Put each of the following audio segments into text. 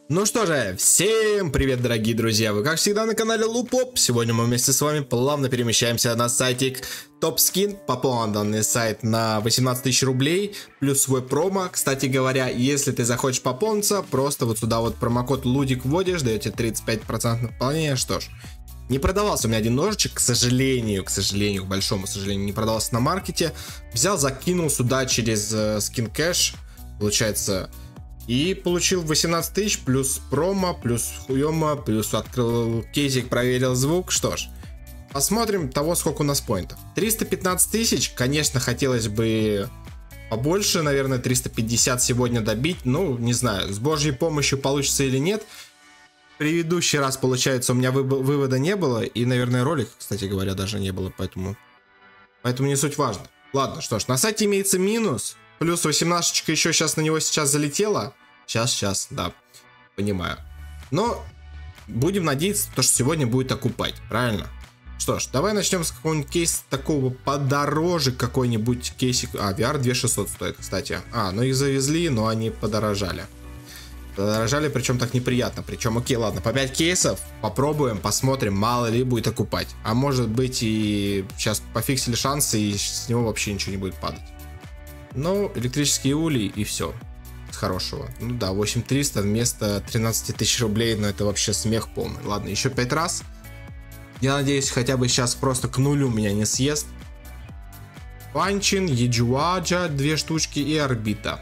Ну что же, всем привет, дорогие друзья! Вы, как всегда, на канале Лупоп. Сегодня мы вместе с вами плавно перемещаемся на сайтик TopSkin. Пополнен данный сайт на 18 тысяч рублей, плюс свой промо. Кстати говоря, если ты захочешь пополниться, просто вот сюда вот промокод Лудик вводишь, даете 35% на пополнение. Что ж, не продавался у меня один ножичек, к сожалению, к большому сожалению, не продавался на маркете. Взял, закинул сюда через Skin Cash, получается... И получил 18 тысяч, плюс промо, плюс хуема, плюс открыл кейсик, проверил звук. Что ж, посмотрим того, сколько у нас поинтов. 315 тысяч, конечно, хотелось бы побольше, наверное, 350 сегодня добить. Ну, не знаю, с божьей помощью получится или нет. В предыдущий раз, получается, у меня вывода не было. И, наверное, ролик, кстати говоря, даже не было, поэтому не суть важно. Ладно, что ж, на сайте имеется минус. Плюс 18 еще сейчас на него залетела. Сейчас, да, понимаю. Но будем надеяться, что сегодня будет окупать, правильно? Что ж, давай начнем с какого-нибудь кейса такого подороже, какой-нибудь кейсик. VR 2600 стоит, кстати. Ну их завезли, но они подорожали. Подорожали, причем так неприятно. Причем, окей, ладно, по 5 кейсов попробуем, посмотрим, мало ли будет окупать. А может быть и сейчас пофиксили шансы, и с него вообще ничего не будет падать. Ну, электрические улей и все. С хорошего. Ну да, 8300 вместо 13 тысяч рублей, но это вообще смех полный. Ладно, еще 5 раз. Я надеюсь, хотя бы сейчас просто к нулю меня не съест. Панчин, Еджуаджа, 2 штучки и орбита.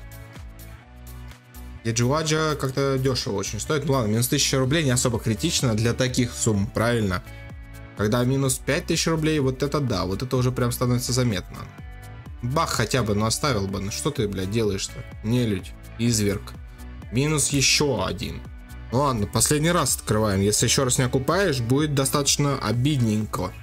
Еджуаджа как-то дешево очень стоит. Ну ладно, минус 1000 рублей не особо критично для таких сумм, правильно? Когда минус 5000 рублей, вот это да, вот это уже прям становится заметно. Бах хотя бы, ну оставил бы. Ну что ты, блядь, делаешь-то? Нелюдь, изверг. Минус еще один. Ну ладно, последний раз открываем. Если еще раз не окупаешь, будет достаточно обидненько.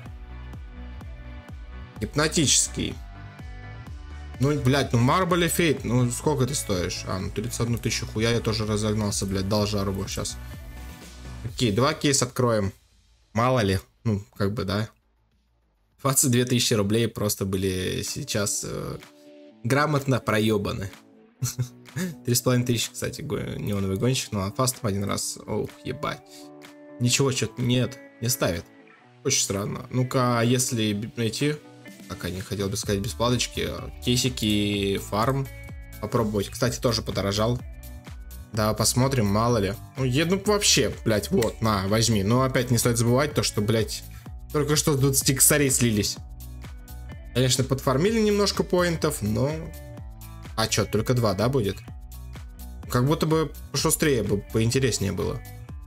Гипнотический. Ну, блядь, ну Marble Fate, ну сколько ты стоишь? Ну 31 тысячу, хуя, я тоже разогнался, блядь, дал жару сейчас. Окей, 2 кейса откроем. Мало ли, ну, как бы, да. 22 тысячи рублей просто были сейчас грамотно проебаны. 3500, кстати, неоновый гонщик, ну а фастом один раз, ох, ебать. Ничего, что-то нет, не ставит. Очень странно. Ну-ка, если найти, как они, хотел бы сказать, без платочки, кейсики, фарм, попробовать. Кстати, тоже подорожал. Да, посмотрим, мало ли. Ну вообще, блядь, вот, на, возьми. Но опять не стоит забывать то, что, блядь, только что 20 косарей слились. Конечно, подфармили немножко поинтов, но... А чё, только 2, да, будет? Как будто бы пошустрее, бы поинтереснее было.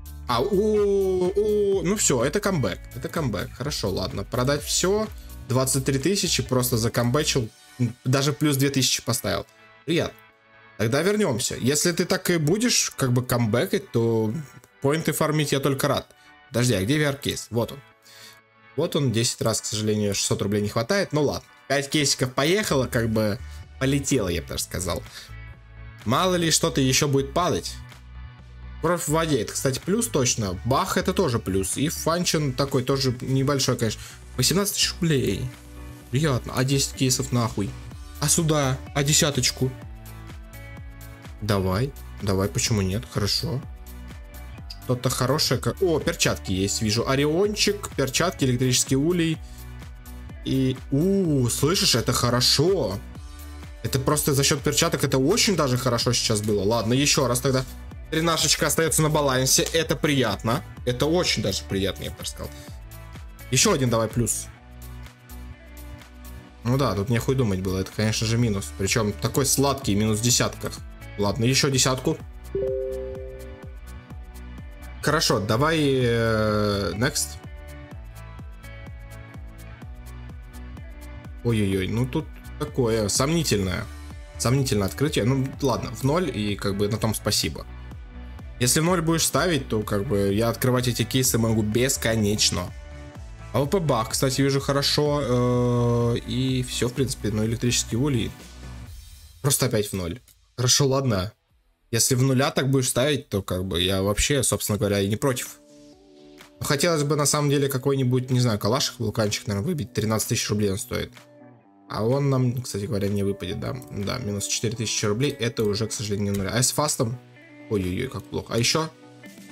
Ну все, это камбэк. Это камбэк. Хорошо, ладно. Продать все. 23 тысячи просто закамбэчил. Даже плюс 2000 поставил. Приятно. Тогда вернемся. Если ты так и будешь как бы камбэкать, то поинты фармить я только рад. Подожди, а где VR-кейс? Вот он. Вот он, 10 раз, к сожалению, 600 рублей не хватает. Ну ладно, 5 кейсиков поехало, как бы полетело, я бы даже сказал. Мало ли что-то еще будет падать. Кровь в воде, это, кстати, плюс точно. Бах, это тоже плюс. И Фанчин такой тоже небольшой, конечно. 18 тысяч рублей. Приятно. А 10 кейсов нахуй. А сюда? А десяточку? Давай, почему нет? Хорошо. Что-то хорошее. О, перчатки есть, вижу. Ориончик, перчатки, электрический улей. И... слышишь, это хорошо. Это просто за счет перчаток, это очень даже хорошо сейчас было. Ладно, еще раз тогда. 13 остается на балансе. Это приятно. Это очень даже приятно, я бы сказал. Еще один давай плюс. Ну да, тут нехуй думать было. Это, конечно же, минус. Причем такой сладкий, минус в десятках. Ладно, еще десятку. Хорошо, давай next. Ой-ой-ой, ну тут такое сомнительное открытие. Ну ладно, в 0 и как бы на том спасибо. Если в 0 будешь ставить, то как бы я открывать эти кейсы могу бесконечно. АВП бах, кстати, вижу хорошо. И все, в принципе, ну электрический улей. Просто опять в 0. Хорошо, ладно. Если в нуля так будешь ставить, то как бы я вообще, собственно говоря, и не против. Но хотелось бы на самом деле какой-нибудь, не знаю, калашик, вулканчик, наверное, выбить. 13 тысяч рублей он стоит. А он нам, кстати говоря, не выпадет, да. Да, минус 4000 рублей, это уже, к сожалению, не нуля. А с фастом? Ой-ой-ой, как плохо. А еще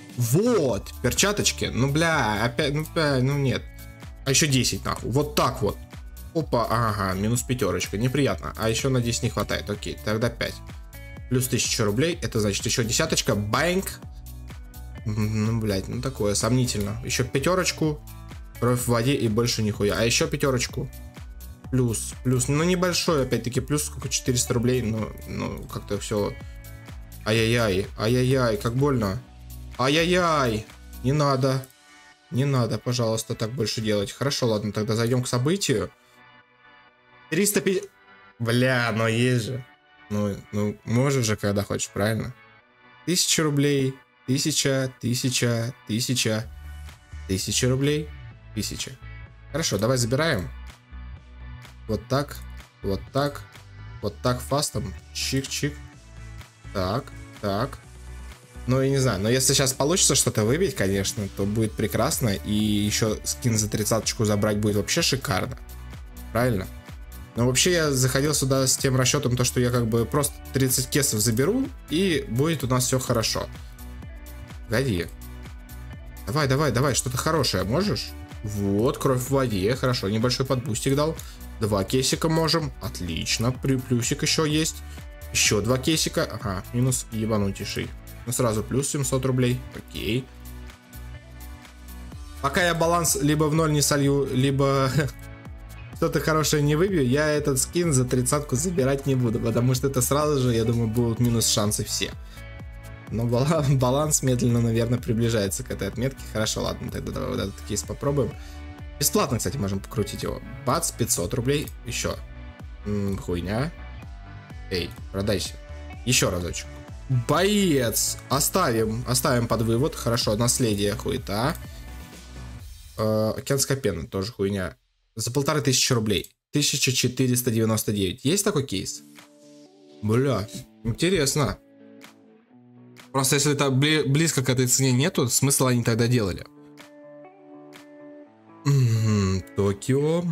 Вот, перчаточки. Ну, бля, опять, ну нет. А еще 10, нахуй. Вот так вот. Опа, ага, минус пятерочка. Неприятно. А еще на 10 не хватает. Окей, тогда 5. Плюс 1000 рублей. Это значит еще десяточка. Банк. Ну, блядь, ну такое, сомнительно. Еще пятерочку. Кровь в воде и больше нихуя. А еще пятерочку. Плюс. Ну, небольшой, опять-таки, плюс сколько? 400 рублей. Ну как-то все. Ай-яй-яй, как больно. Ай-яй-яй. Не надо, пожалуйста, так больше делать. Хорошо, ладно, тогда зайдем к событию. 350... Бля, но есть же. Ну, можешь же, когда хочешь, правильно? 1000 рублей. 1000 рублей. 1000. Хорошо, давай забираем. Вот так. Вот так фастом. Чик-чик. Так. Ну, я не знаю, но если сейчас получится что-то выбить, конечно, то будет прекрасно. И еще скин за 30-очку забрать будет вообще шикарно. Правильно? Но вообще я заходил сюда с тем расчетом, то, что я как бы просто 30 кесов заберу, и будет у нас все хорошо. Погоди. Давай, что-то хорошее можешь? Вот, кровь в воде, хорошо, небольшой подбустик дал. 2 кейсика можем, отлично, плюсик еще есть. Еще 2 кейсика, ага, минус ебанутейший. Ну сразу плюс 700 рублей, окей. Пока я баланс либо в ноль не солью, либо что-то хорошее не выбью, я этот скин за 30-ку забирать не буду, потому что это сразу же, я думаю, будут минус шансы все. Но баланс медленно, наверное, приближается к этой отметке. Хорошо, ладно, тогда давай вот этот кейс попробуем. Бесплатно, кстати, можем покрутить его. Бац, 500 рублей, еще. Хуйня. Эй, продайся. Еще разочек. Боец! Оставим под вывод. Хорошо, наследие, хуета. Океанская пена, тоже хуйня. За 1500 рублей. 1499. Есть такой кейс? Бля, интересно. Просто если это близко к этой цене нету, смысла они тогда делали. Токио.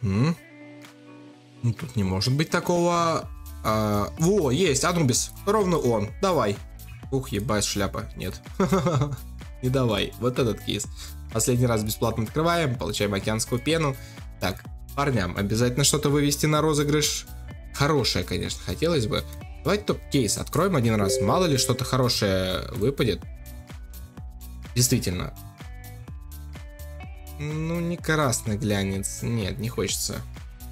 Тут не может быть такого. Во, есть, Анубис. Ровно он. Давай. Ух, ебать, шляпа. Нет. Не давай. Вот этот кейс. Последний раз бесплатно открываем. Получаем океанскую пену. Так, парням обязательно что-то вывести на розыгрыш. Хорошее, конечно, хотелось бы. Давайте топ-кейс откроем один раз. Мало ли что-то хорошее выпадет. Действительно. Ну, не красный глянец. Нет, не хочется.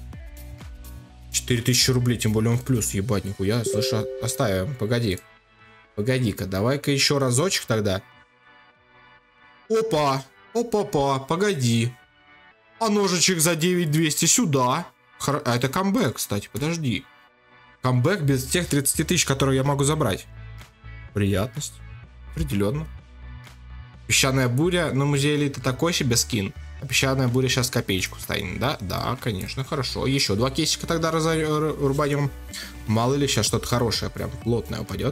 4000 рублей, тем более он в плюс. Ебать, нихуя. Слушай, оставим. Погоди-ка, давай-ка еще разочек тогда. Опа. Погоди. А ножичек за 9200 сюда. А это камбэк, кстати, подожди. Камбэк без тех 30 тысяч, которые я могу забрать. Приятность. Определенно. Песчаная буря на музей элиты такой себе скин. А песчаная буря сейчас копеечку станет, да? Да, конечно, хорошо. Еще 2 кейсика тогда рубанем. Мало ли сейчас что-то хорошее, прям плотное упадет.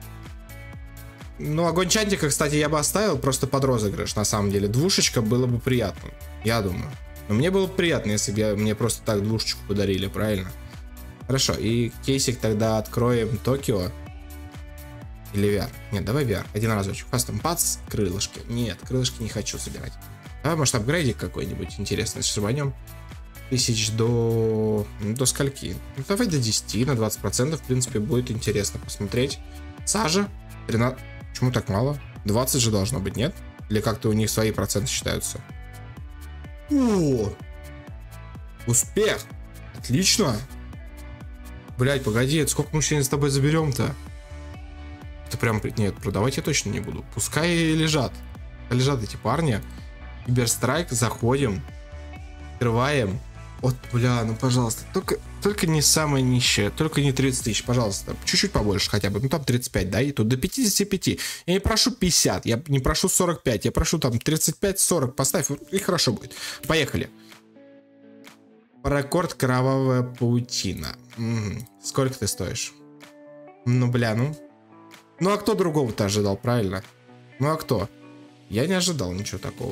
Ну, огонь чантика, кстати, я бы оставил просто под розыгрыш, на самом деле. Двушечка было бы приятно, я думаю. Но мне было бы приятно, если бы мне просто так двушечку подарили, правильно? Хорошо, и кейсик тогда откроем Токио. Или VR. Нет, давай VR. Один разочек. Фастом пац, крылышки. Нет, крылышки не хочу собирать. Давай, может, апгрейдик какой-нибудь интересный шибанем. 1000 до скольки? Ну, давай до 10, на 20%, в принципе, будет интересно посмотреть. Сажа. 13. Почему так мало? 20 же должно быть, нет? Или как-то у них свои проценты считаются? О! Успех! Отлично! Блять, погоди, это сколько мы сегодня с тобой заберем-то? Это прям... Нет, продавать я точно не буду. Пускай лежат. Лежат эти парни. Киберстрайк, заходим. Открываем. Вот, бля, ну пожалуйста. Только не самое нищее. Только не 30 тысяч, пожалуйста. Чуть-чуть побольше хотя бы. Ну там 35, да? И тут до 55. Я не прошу 50. Я не прошу 45. Я прошу там 35-40. Поставь. И хорошо будет. Поехали. Паракорд кровавая паутина. Сколько ты стоишь? Ну, бля, ну. Ну, а кто другого-то ожидал, правильно? Ну, а кто? Я не ожидал ничего такого.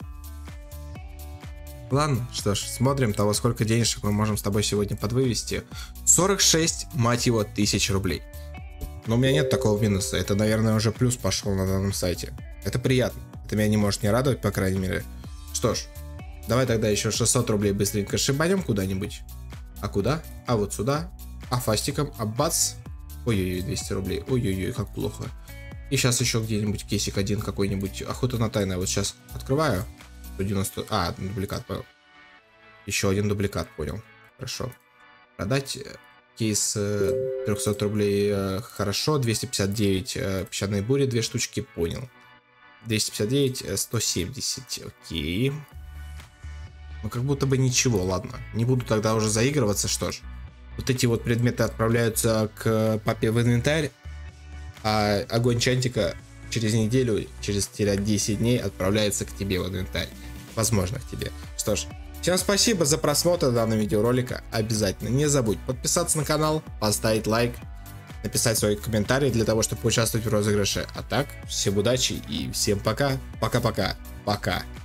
Ладно, что ж, смотрим того, сколько денежек мы можем с тобой сегодня подвывести. 46, мать его, 1000 рублей. Но у меня нет такого минуса. Это, наверное, уже плюс пошел на данном сайте. Это приятно. Это меня не может не радовать, по крайней мере. Что ж, давай тогда еще 600 рублей быстренько шибанем куда-нибудь. А куда? А вот сюда. А фастиком. А бац. Ой-ой-ой, 200 рублей. Ой-ой-ой, как плохо. И сейчас еще где-нибудь кейсик один какой-нибудь. Охота на тайное. Вот сейчас открываю. 190... А, дубликат, понял. Еще один дубликат, понял. Хорошо. Продать кейс 300 рублей. Хорошо. 259 песчаной бури. 2 штучки, понял. 259, 170. Окей. Ну, как будто бы ничего, ладно. Не буду тогда уже заигрываться, что ж. Вот эти вот предметы отправляются к папе в инвентарь. А огонь чантика через неделю, через 10 дней отправляется к тебе в инвентарь. Возможно, к тебе. Что ж, всем спасибо за просмотр данного видеоролика. Обязательно не забудь подписаться на канал, поставить лайк, написать свой комментарий для того, чтобы поучаствовать в розыгрыше. А так, всем удачи и всем пока. Пока-пока. Пока.